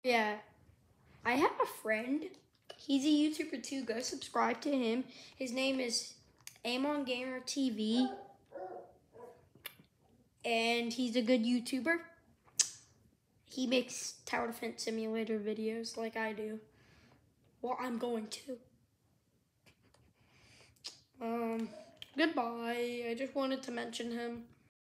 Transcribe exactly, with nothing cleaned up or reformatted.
Yeah, I have a friend. He's a YouTuber too. Go subscribe to him. His name is Amon Gamer T V, and he's a good YouTuber. He makes tower defense simulator videos like I do. Well, I'm going to. Um, goodbye. I just wanted to mention him.